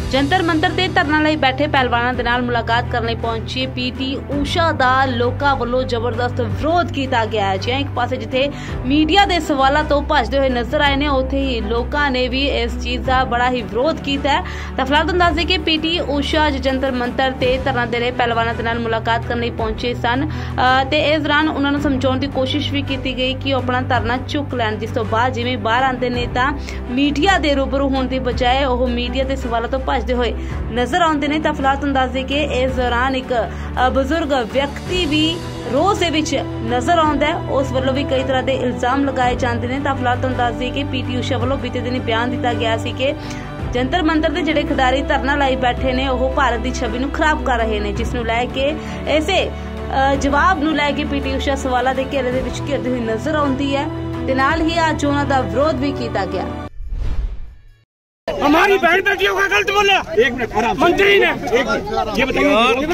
जंतर मंतर ते धरना लई बैठे पहलवानां दे नाल मुलाकात करने पहुंची पीटी ऊषा दा लोकां वल्लों जबरदस्त विरोध किया गया है। जिवें एक पासे जिथे मीडिया दे सवालों तो भजदे हुए नजर आए ने, उत्थे ही लोकां ने भी इस चीज का बड़ा ही विरोध किया है। तां फिलहाल तुहानूं दस दें कि पीटी ऊषा जंतर मंतर ते धरना दे रहे पहलवानां दे नाल मुलाकात करने पहुंचे सन ते इस दौरान उन्हां नूं समझाउण दी कोशिश भी की गई कि ओह अपना धरना चुक लैण। जिस तों बाद जिवें बाहर आंदे ने तां मीडिया दे रूबरू होण दी बजाए ओह मीडिया दे सवालों तो भजदे हुए नजर आउंदे ने। तां फिलहाल तुहानूं दस दें कि इस दौरान एक बुजुर्ग व्यक्ति भी रोज दे विच नजर आउंदा है, उस वल्लों भी कई तरह के इल्जाम लगाए जाते हैं। तां फिलहाल तुहानूं दस दें कि पीटी ऊषा वल्लों बीते दिन बयान दिता गया सी कि जंतर मंतर के जिहड़े खिडारी धरना लाई बैठे ने ओह भारत की छवि नूं खराब कर रहे हैं, जिस नूं लै के इसे जवाब नूं लै के पीटी ऊषा सवालों के घेरे दे विच घिरदी हुई नजर आउंदी है ते नाल ही अज उन्हां दा विरोध भी किया गया। हमारी बहन बेटियों का गलत बोला एक मिनट मंत्री ने ये बताइए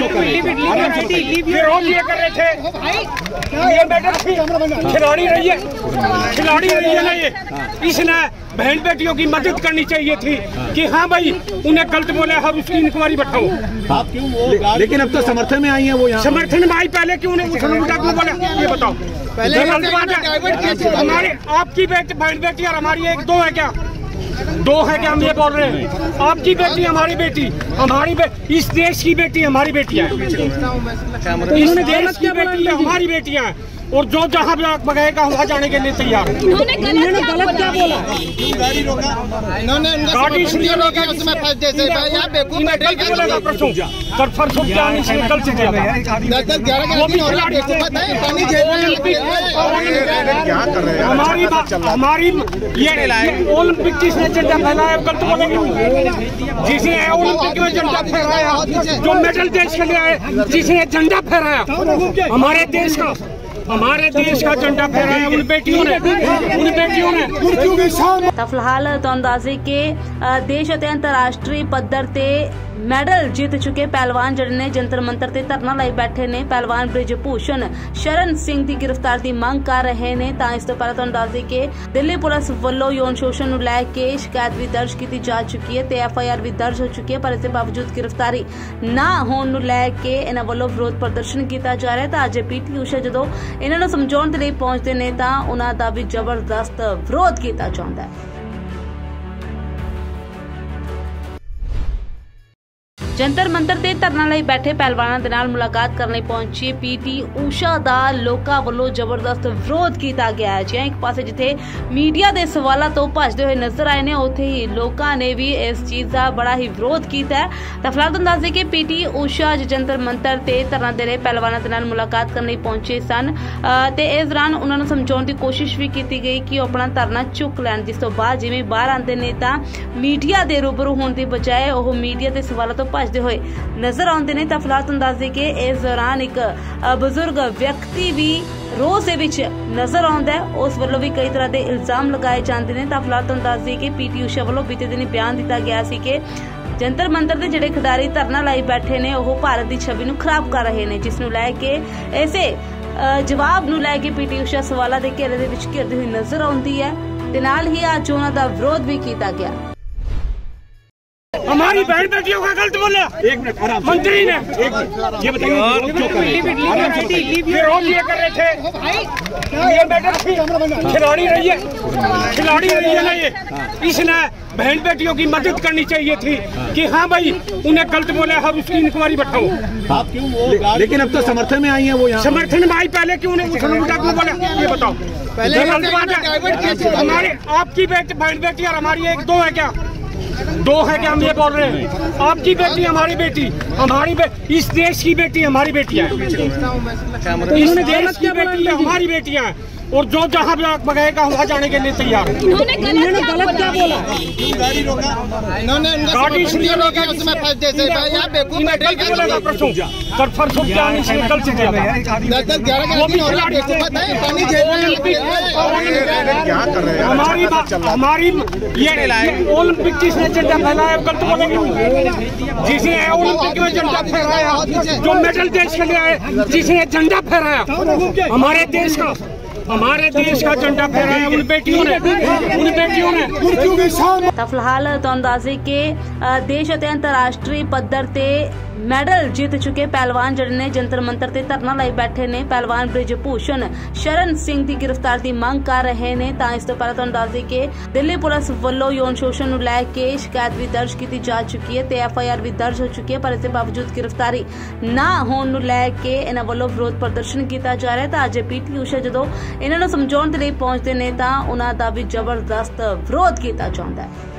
विरोध ये कर रहे थे, ये मैडम थी खिलाड़ी रही है ना, ये इसने बहन बेटियों की मदद करनी चाहिए थी कि हाँ भाई उन्हें गलत बोला है, उसकी इंक्वायरी बैठाओ। आप क्यों वो लेकिन अब तो समर्थन में आई है, वो यहाँ समर्थन में आई, पहले क्यों नहीं उल्टा क्यों बोला ये बताओ। पहले हमारे आपकी बेटी बहन बेटी और हमारी एक दो है क्या, दो है क्या, हम ये बोल रहे हैं आपकी बेटी हमारी बेटी, इस देश की बेटी हमारी बेटियां हैं, इस देश की बेटी हमारी बेटियां हैं और जो जहाँ भी आप बगैगा वहाँ जाने के लिए तैयार है। उन्होंने गलत क्या बोला? गाड़ी रोका, गाड़ी इसलिए रोका उसमें परसों क्या कल से हमारी ये ओलंपिक किसने झंडा फहराया, गलत बोलेंगे जिसने ओलंपिक में झंडा फहराया, जो मेडल देश के लिए आए, जिसने झंडा फहराया हमारे देश का झंडा फहराया उन बेटियों ने। तो फिलहाल तुहानूं दस दें कि देश और अंतरराष्ट्रीय पद्धर ते मैडल जीत चुके पहलवान जिहड़े ने जंतर मंतर ते धरना लाई बैठे ने, पहलवान ब्रिजभूषण शरण सिंह की गिरफ्तार की मांग कर रहे ने। तां इस तों पहले तुहानूं दस दें कि दिल्ली पुलिस वल्लों यौन शोषण नूं लै के शिकायत भी दर्ज की जा चुकी है ते FIR भी दर्ज हो चुकी है, पर इसके बावजूद गिरफ्तारी ना होण नूं लै के इन्हां वल्लों विरोध प्रदर्शन किया जा रहा है। तां अज पीटी ऊषा जदों इन्हां नूं समझाउण दे लई पहुंचदे ने तां उन्हां दा भी जबरदस्त विरोध किया जांदा है। जंतर मंतर ते धरना लई बैठे पहलवानां दे नाल मुलाकात करने पहुंची पीटी ऊषा दा लोकां वल्लों जबरदस्त विरोध किया गया है। जिवें एक पासे जिथे मीडिया दे सवालों तो भजदे हुए नजर आए ने, उत्थे ही लोकां ने भी इस चीज का बड़ा ही विरोध किया है। तां फिलहाल तुहानूं दस दें कि पीटी ऊषा जंतर मंतर ते धरना दे रहे पहलवानां दे नाल मुलाकात करने पहुंचे सन ते इस दौरान उन्हां नूं समझाउण दी कोशिश भी की गई कि ओह अपना धरना चुक लैण। जिस तों बाद जिवें बाहर आंदे ने तां मीडिया दे रूबरू होण दी बजाए ओह मीडिया दे सवालों तो भजदे हुए नजर आउंदे ने। तां फिलहाल तुहानूं दस दें कि इस दौरान एक बुजुर्ग व्यक्ति भी रोज दे विच नजर आउंदा है, उस वल्लों भी कई तरह के इल्जाम लगाए जाते हैं। तां फिलहाल तुहानूं दस दें कि पीटी ऊषा वल्लों बीते दिन बयान दिता गया सी कि जंतर मंतर के जिहड़े खिडारी धरना लाई बैठे ने ओह भारत की छवि नूं खराब कर रहे हैं, जिस नूं लै के इसे जवाब नूं लै के पीटी ऊषा सवालों के घेरे दे विच घिरदी हुई नजर आउंदी है ते नाल ही अज उन्हां दा विरोध भी किया गया। हमारी बहन बेटियों का गलत बोला एक मिनट मंत्री ने ये बताइए विरोध ये कर रहे थे, ये मैडम थी खिलाड़ी रही है ना, ये इसने बहन बेटियों की मदद करनी चाहिए थी कि हाँ भाई उन्हें गलत बोला है, उसकी इंक्वायरी बैठाओ। आप क्यों वो लेकिन अब तो समर्थन में आई है, वो यहाँ समर्थन में आई, पहले क्यों नहीं उल्टा क्यों बोला ये बताओ। पहले हमारे आपकी बेटी बहन बेटी और हमारी एक दो है क्या, दो है क्या, हम ये बोल रहे हैं आपकी बेटी हमारी बेटी, इस देश की बेटी हमारी बेटियां हैं, इस देश की बेटी हमारी बेटियां हैं और जो जहाँ भी आप बगैगा वहाँ जाने के लिए तैयार है। उन्होंने गलत क्या बोला? गाड़ी रोका, गाड़ी इसलिए रोका उसमें परसों क्या कल से हमारी ये ओलंपिक किसने झंडा फहराया, गलत बोलेंगे जिसने ओलंपिक में झंडा फहराया, जो मेडल देश के लिए आए, जिसने झंडा फहराया हमारे देश का झंडा फहराया उन बेटियों ने ਤਾਂ ਫਿਲਹਾਲ ਤੁਹਾਨੂੰ ਦੱਸ ਦਈਏ ਕਿ ਦੇਸ਼ ਅਤੇ ਅੰਤਰਰਾਸ਼ਟਰੀ ਪੱਧਰ ਤੇ ਮੈਡਲ ਜਿੱਤ ਚੁੱਕੇ ਪਹਿਲਵਾਨ ਜਿਹੜੇ ਨੇ ਜੰਤਰ ਮੰਤਰ ਤੇ ਧਰਨਾ ਲਈ ਬੈਠੇ ਨੇ। ਪਹਿਲਵਾਨ ਬ੍ਰਿਜ ਭੂਸ਼ਣ ਸ਼ਰਨ ਸਿੰਘ ਦੀ ਗ੍ਰਿਫਤਾਰ ਦੀ ਮੰਗ ਕਰ ਰਹੇ ਨੇ। ਤਾਂ ਇਸ ਤੋਂ ਪਹਿਲਾਂ ਤੁਹਾਨੂੰ ਦੱਸ ਦਈਏ ਕਿ ਦਿੱਲੀ ਪੁਲਿਸ ਵੱਲੋਂ ਯੌਨ ਸ਼ੋਸ਼ਣ ਨੂੰ ਲੈ ਕੇ ਸ਼ਿਕਾਇਤ ਵੀ ਦਰਜ ਕੀਤੀ ਜਾ ਚੁੱਕੀ ਹੈ ਤੇ FIR ਵੀ ਦਰਜ ਹੋ ਚੁੱਕੀ ਹੈ, ਪਰ ਇਸ ਦੇ ਬਾਵਜੂਦ ਗ੍ਰਿਫਤਾਰੀ ਨਾ ਹੋਣ ਨੂੰ ਲੈ ਕੇ ਇਹਨਾਂ ਵੱਲੋਂ ਵਿਰੋਧ ਪ੍ਰਦਰਸ਼ਨ ਕੀਤਾ ਜਾ ਰਿਹਾ। ਤਾਂ ਅੱਜ PT ਊਸ਼ਾ ਜਦੋਂ ਇਹਨਾਂ ਨੂੰ ਸਮਝਾਉਣ ਦੇ ਲਈ ਪਹੁੰਚਦੇ ਨੇ ਤਾਂ ਉਹਨਾਂ ਦਾ ਵੀ ਜ਼ਬਰਦਸਤ ਵਿਰੋਧ ਕੀਤਾ ਜਾਂਦਾ ਹੈ।